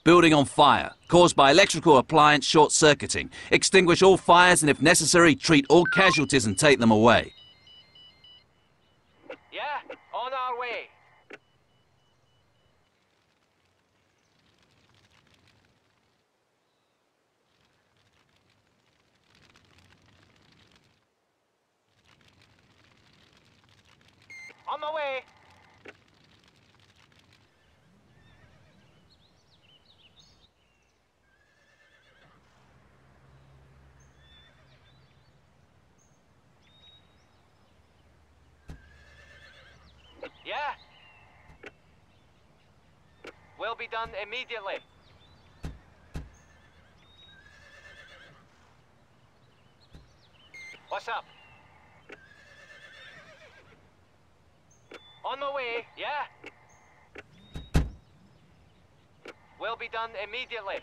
Building on fire, caused by electrical appliance short-circuiting. Extinguish all fires and if necessary, treat all casualties and take them away. Yeah, on our way. On my way. Yeah. Will be done immediately. What's up? On my way, yeah? Will be done immediately.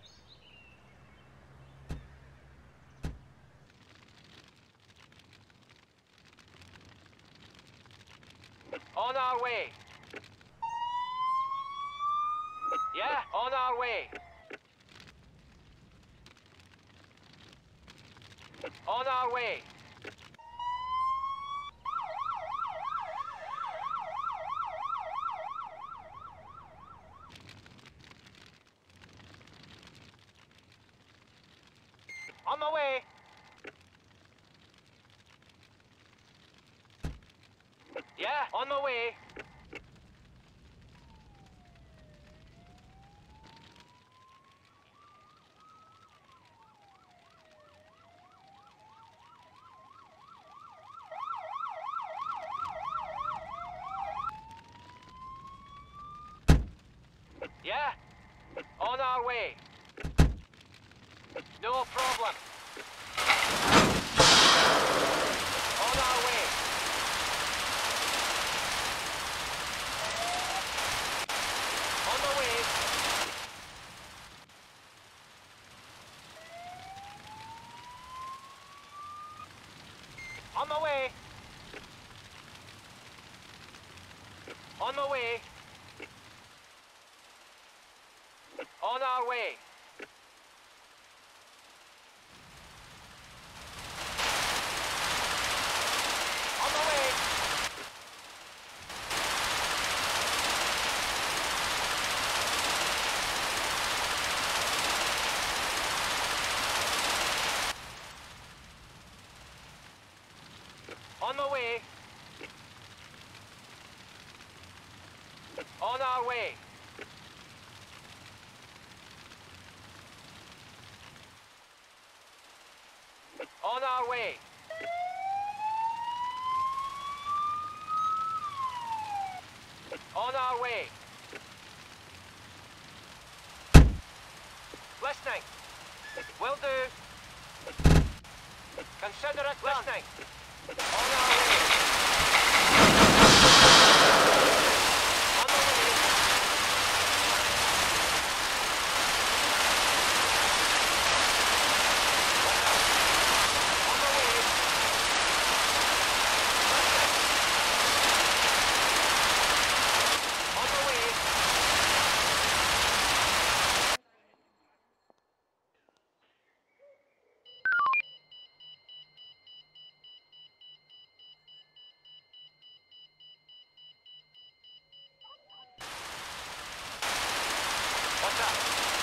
On our way. Yeah, on our way. On our way. On my way. Yeah, on my way. Yeah, on our way. No problem. On our way. On the way. On my way. On my way. On our way. On the way. On the way. On our way. On our way. On our way. Listening. Will do. Consider it done. Listening. On our way. On the way. On the way. On the way. What's up?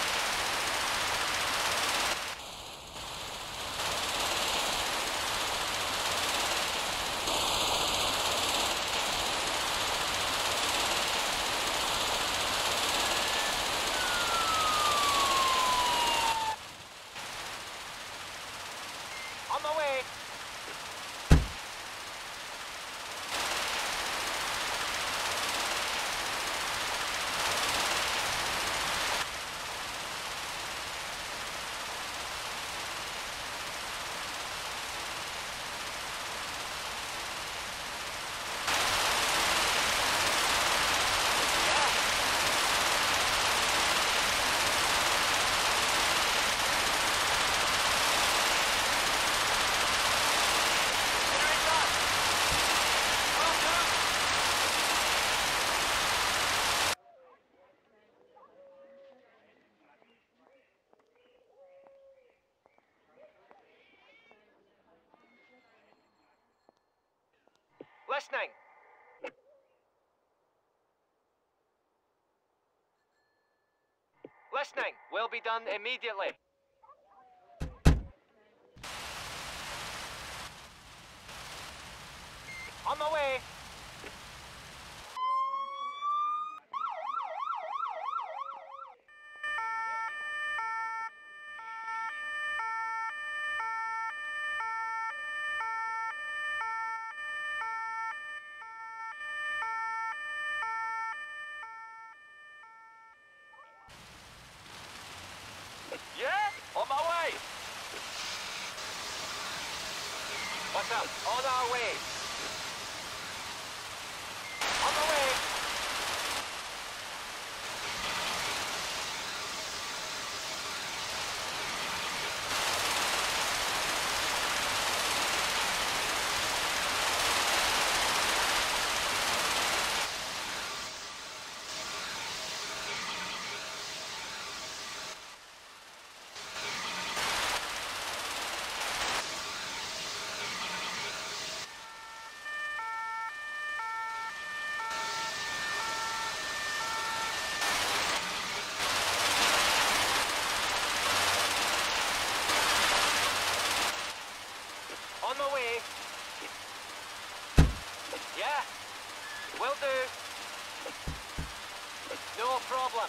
On my way. Listening. Listening. Will be done immediately. On my way. Yeah, on my way. What's up? On our way. On the way. On my way. Yeah, will do. No problem.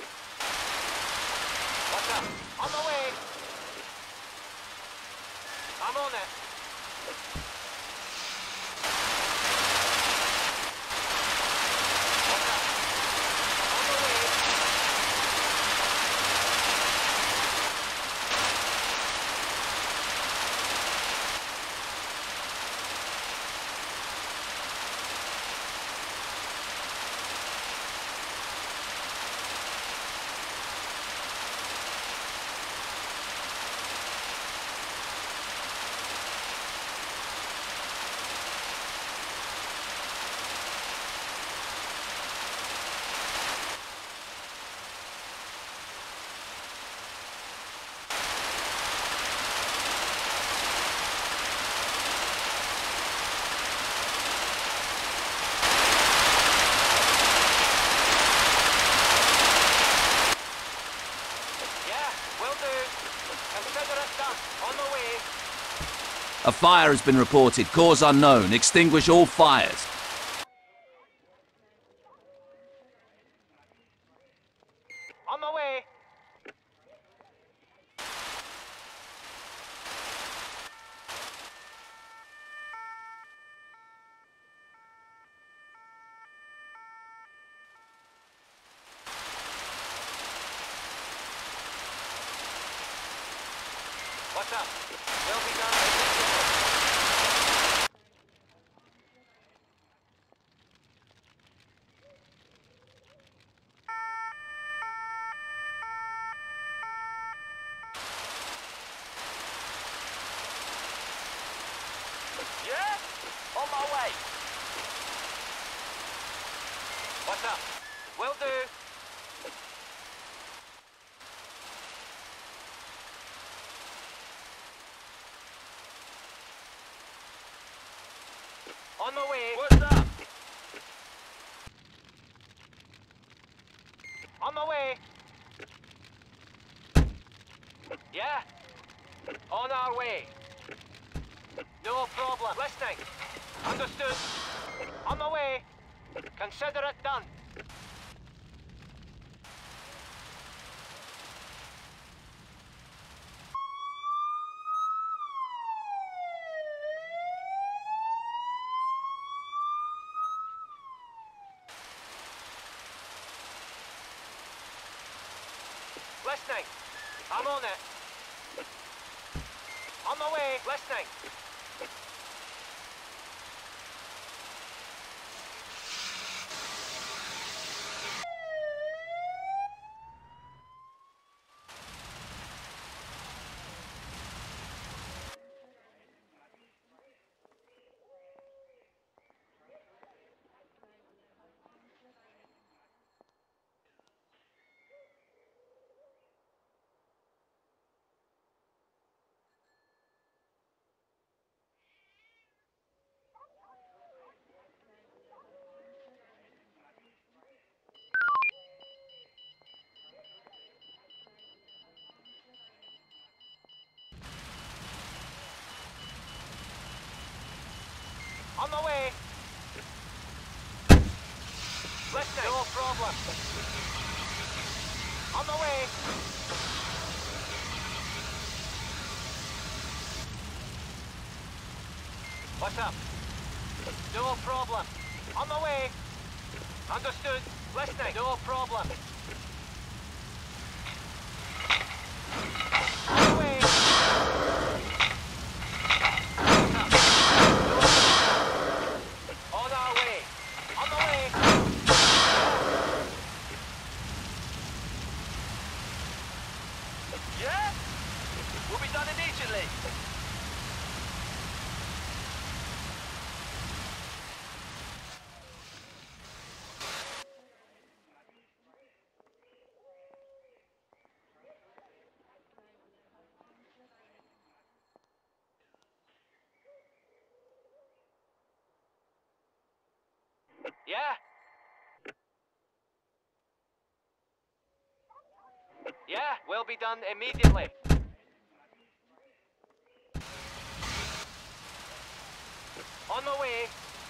What's up? On the way. I'm on it. What's up? On the way. Consider it done. On the way. A fire has been reported. Cause unknown. Extinguish all fires. On my way. What's up? Will be done immediately. Yeah? On my way. What's up? Will do. On my way. What's up? On my way. Yeah? On our way. No problem. Listening. Understood. On my way. Consider it done. Listening. I'm on it. On my way. Listening. On the way. What's up? No problem. On the way. Understood. Listening. No problem. On the way. What's up? No problem. On our way. On the way. Yeah? Will be done immediately. Yeah? Yeah, will be done immediately. On the way.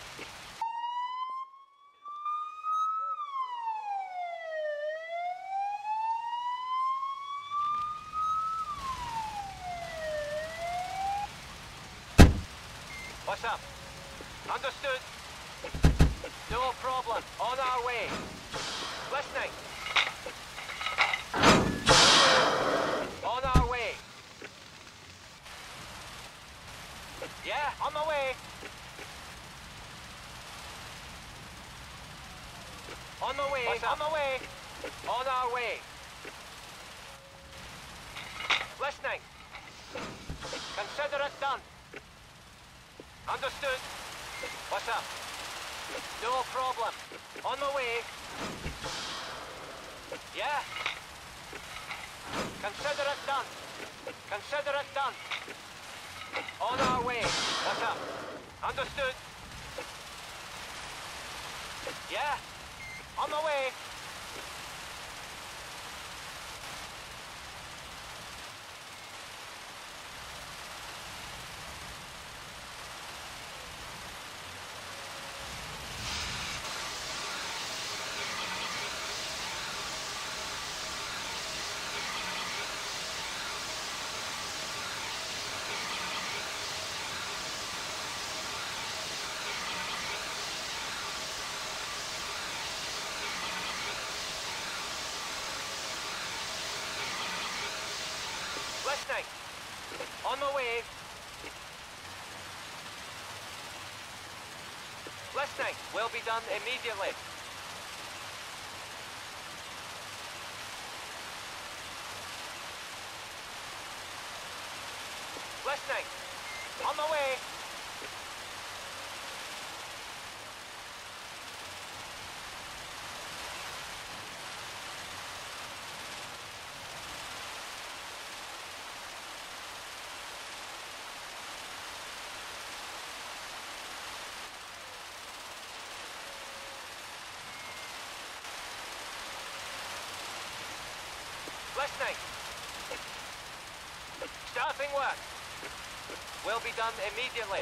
What's up? Understood. No problem. On our way. Listening. On our way. Yeah, on the way. On the way. On the way. On our way. Listening. Consider it done. Understood. What's up? No problem. On the way. Yeah. Consider it done. Consider it done. On our way. What's up? Understood. Yeah. On the way. Listening. On the way. Listening. Will be done immediately. Listening. On the way. Listening. Starting work. Will be done immediately.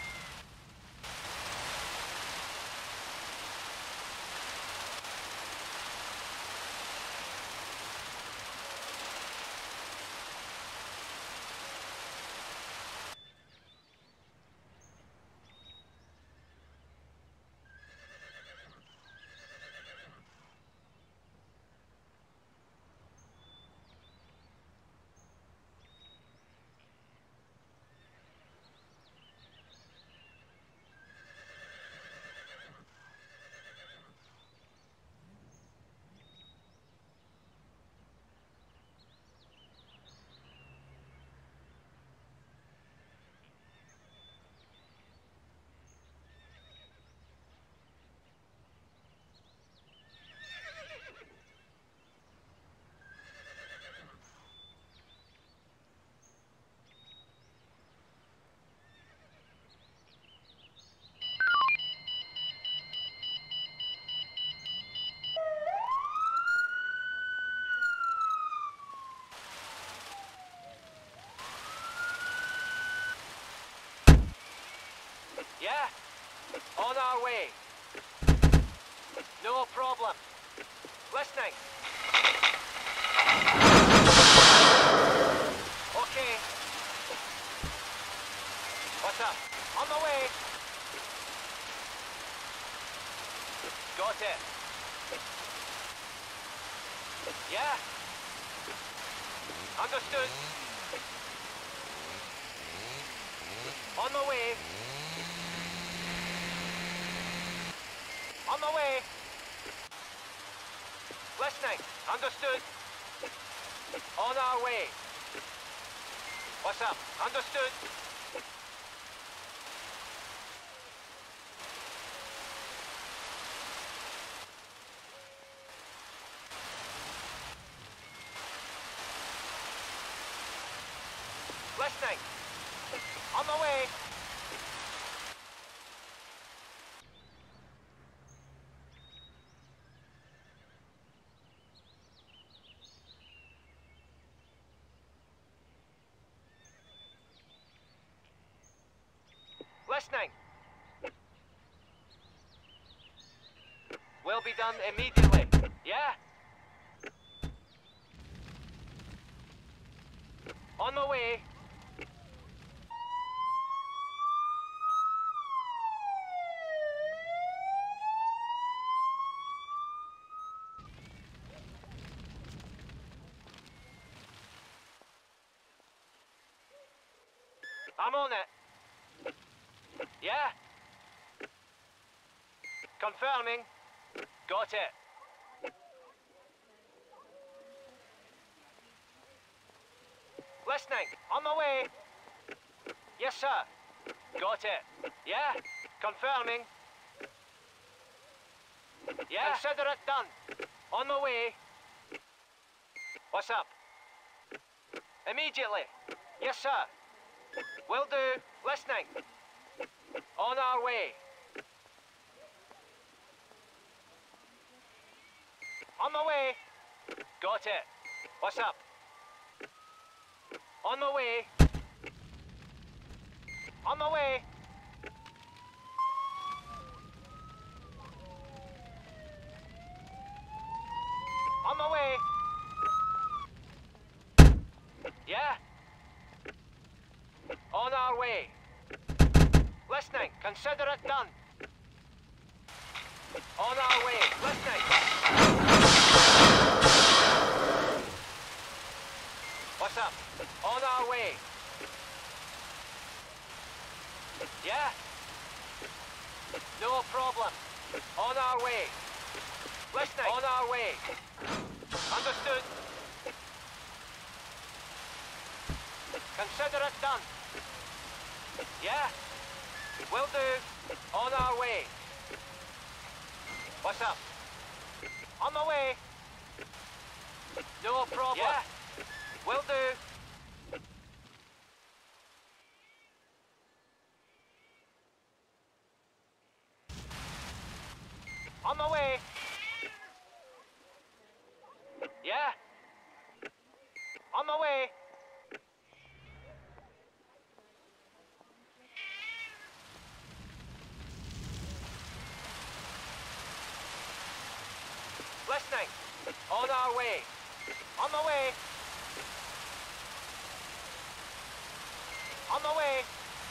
Yeah. On our way. No problem. Listening. Yeah. Understood. On the way. On the way. Listening. Understood. On our way. What's up? Understood. Listening. On the way. Listening. Will be done immediately. Yeah? On the way. I'm on it. Yeah? Confirming. Got it. Listening. On the way. Yes, sir. Got it. Yeah? Confirming. Yeah? Consider it done. On the way. What's up? Immediately. Yes, sir. Will do. Listening. On our way. On the way. Got it. What's up? On the way. On the way. On the way. Yeah? On our way. Listening. Consider it done. On our way. Listening. What's up? On our way. Yeah? No problem. On our way. Listening. On our way. Understood. Consider it done. Yeah? Will do. On our way. What's up? On the way. No problem. Yeah? Will do. On the way. Yeah? On the way. Listening. On our way. On the way. On the way.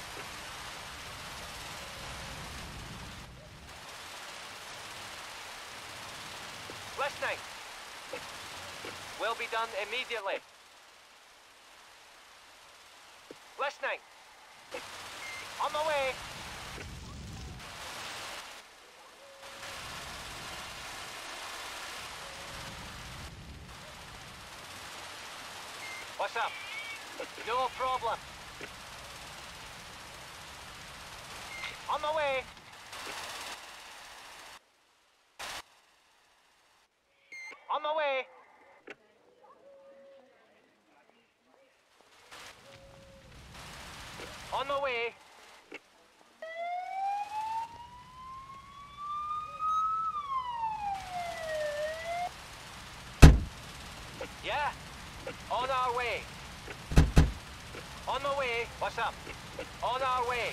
Listening. Will be done immediately. Listening. On the way. What's up? No problem. On the way. On the way. On the way. Yeah? On our way. On the way. What's up? On our way.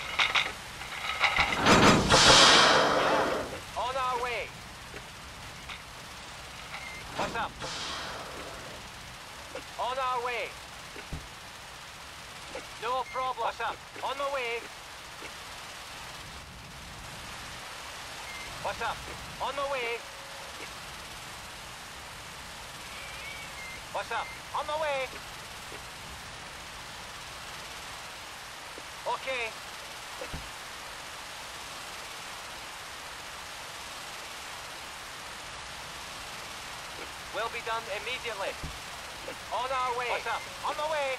Yeah? On our way. What's up? On our way. No problem. What's up? On the way. What's up? On the way. What's up? On the way. Okay. Will be done immediately. On our way. What's up? On the way.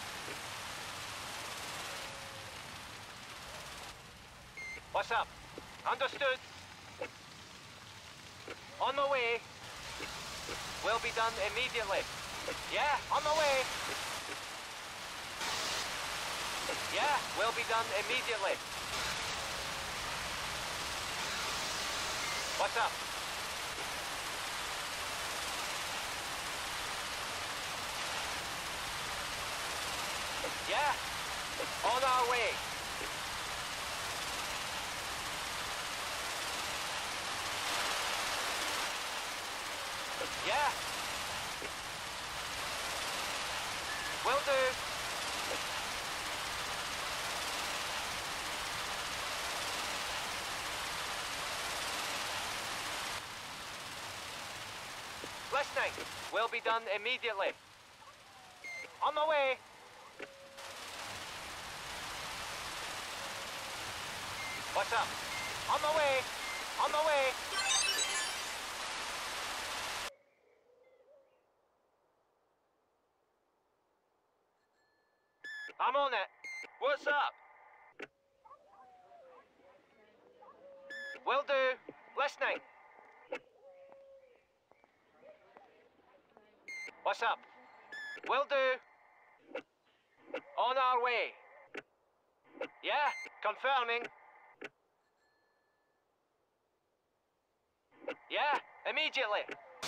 What's up? Understood. On the way. Will be done immediately. Yeah, on the way. Yeah, will be done immediately. What's up? Yeah, on our way. Yeah. Will do. Listening. Will be done immediately. On the way. What's up? On the way. On the way. I'm on it. What's up? Will do. Listening. What's up? Will do. On our way. Yeah, confirming. Yeah, immediately.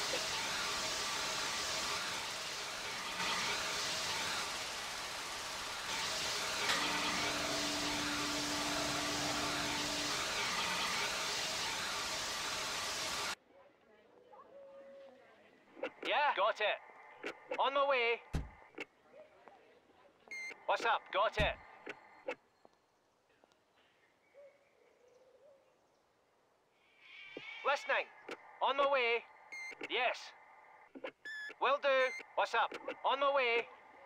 Yeah, got it. On the way. What's up? Got it. Listening. On the way. Yes. Will do. What's up? On the way.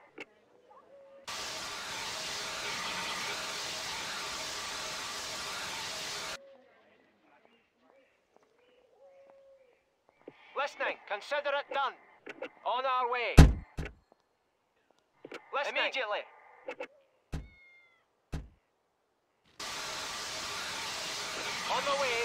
Listening. Consider it done. On our way. Listening. Immediately. On the way.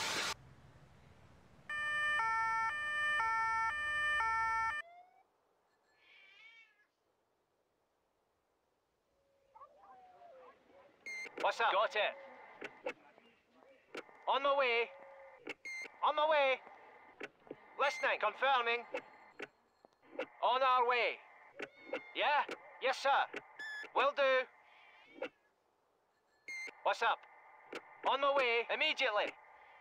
What's up? Got it. On the way. On the way. Listening. Confirming. On our way. Yeah? Yes, sir. Will do. What's up? On the way. Immediately.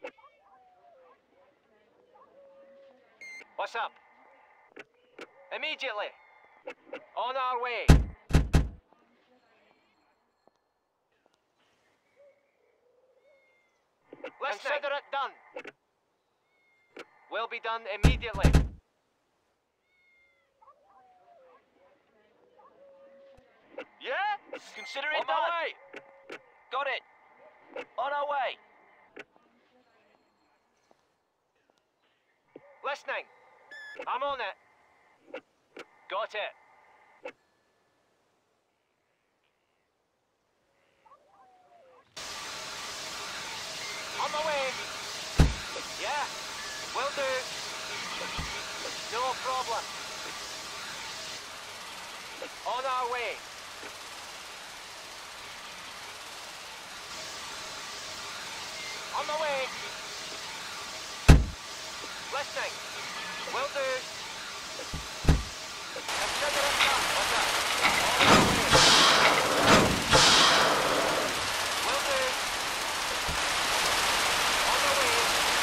What's up? Immediately. On our way. Consider it done. Will be done immediately. Yeah? Consider it done. Way. Got it. On our way. Listening. I'm on it. Got it. On the way. Yeah. Will do. No problem. On our way. On the way. Listening. Will do. Consider it done. What's up? On our way. Will do. On the way.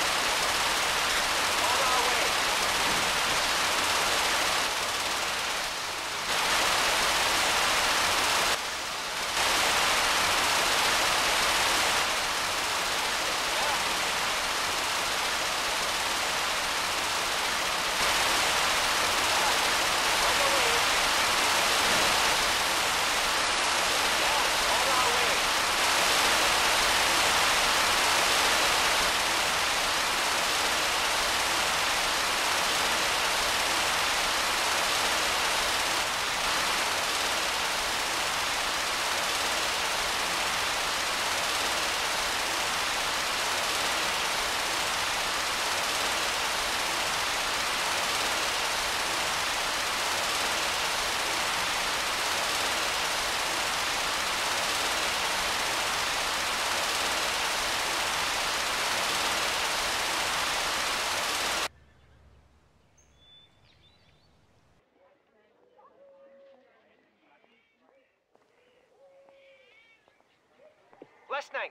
On our way. Listening.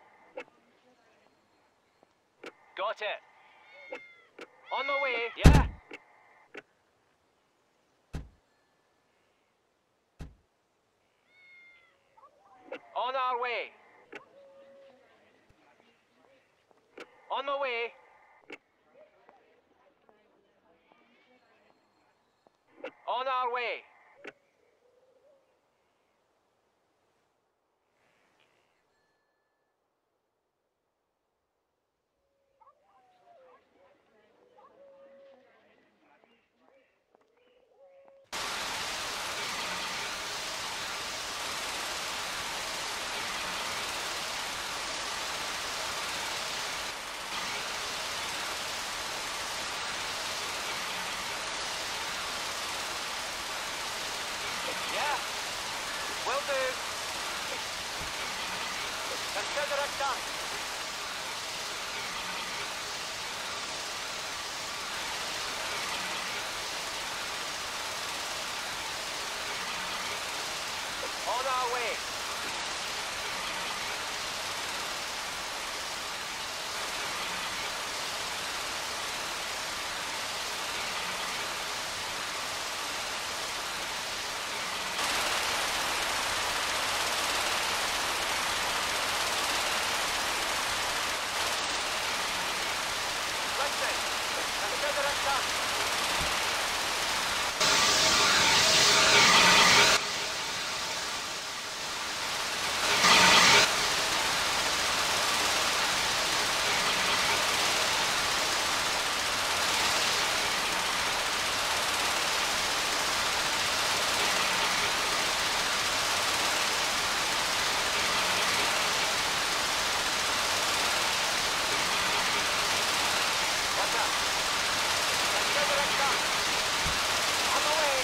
Got it. On my way. Yeah. On our way. On my way. On our way. Yeah, will do. Consider it done. On our way. Listen, consider it done. What's up? Consider it done. On the way.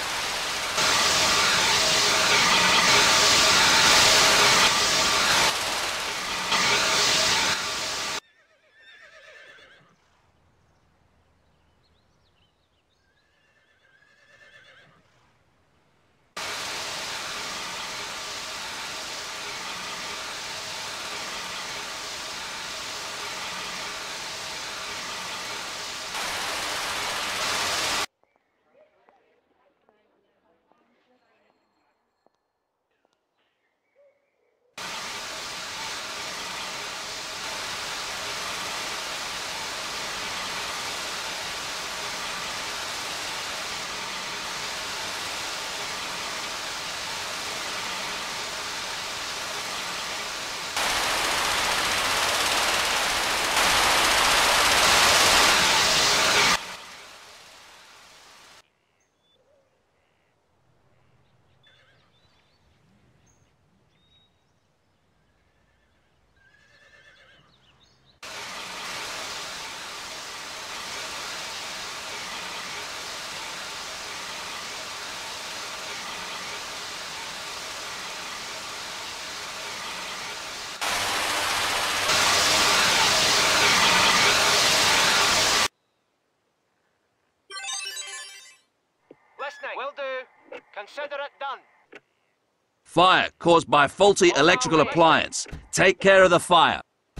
Listening. Will do. Consider it done. Fire caused by faulty electrical appliance. Take care of the fire.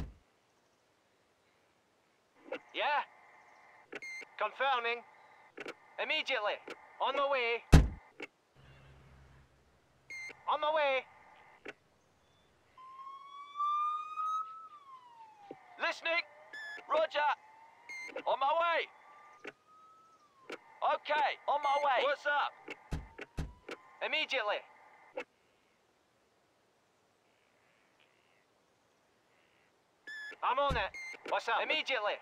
Yeah. Confirming. Immediately. On my way. On my way. Listening. Roger. On my way. Okay, on my way. What's up? Immediately. I'm on it. What's up? Immediately.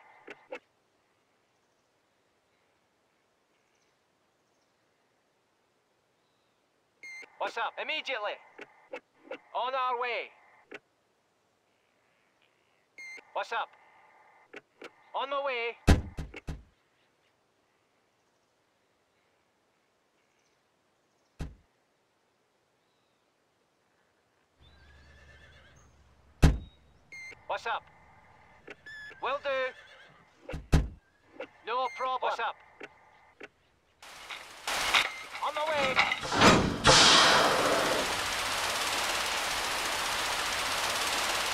What's up? Immediately. On our way. What's up? On my way. What's up? Will do. No problem. What's up? On the way.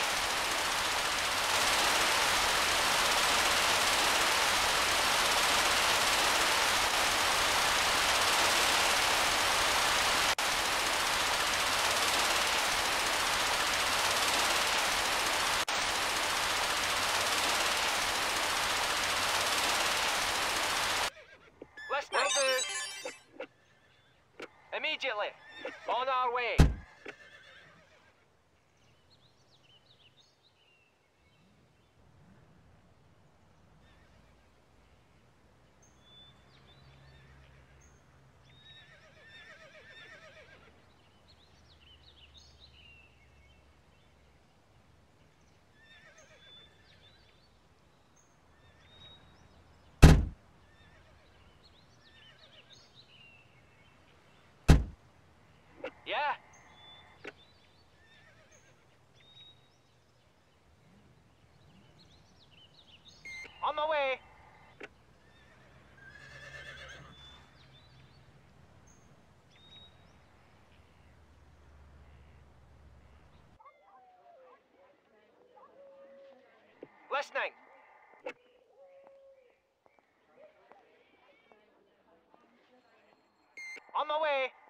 immediately. On our way. Yeah? On my way. Listening. On my way.